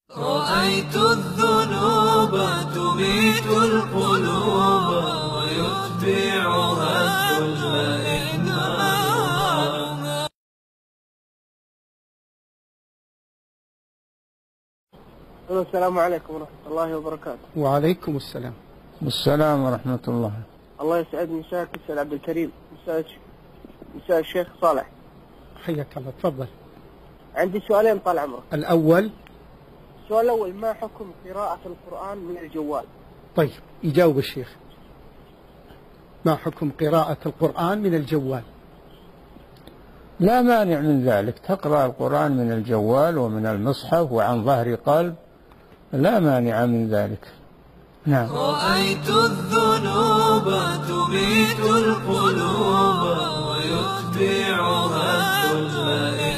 رأيت الذنوب تميت القلوب ويتبعها الذل إنها. السلام عليكم ورحمة الله وبركاته. وعليكم السلام. السلام ورحمة الله. الله يسعد مساك أستاذ عبد الكريم. مساء الشيخ صالح. حياك الله، تفضل. عندي سؤالين طال عمرك. الأول، السؤال الأول، ما حكم قراءة القرآن من الجوال؟ طيب يجاوب الشيخ. ما حكم قراءة القرآن من الجوال؟ لا مانع من ذلك، تقرأ القرآن من الجوال ومن المصحف وعن ظهر قلب، لا مانع من ذلك. نعم. رأيت الذنوب تميت القلوب ويتبعها الذل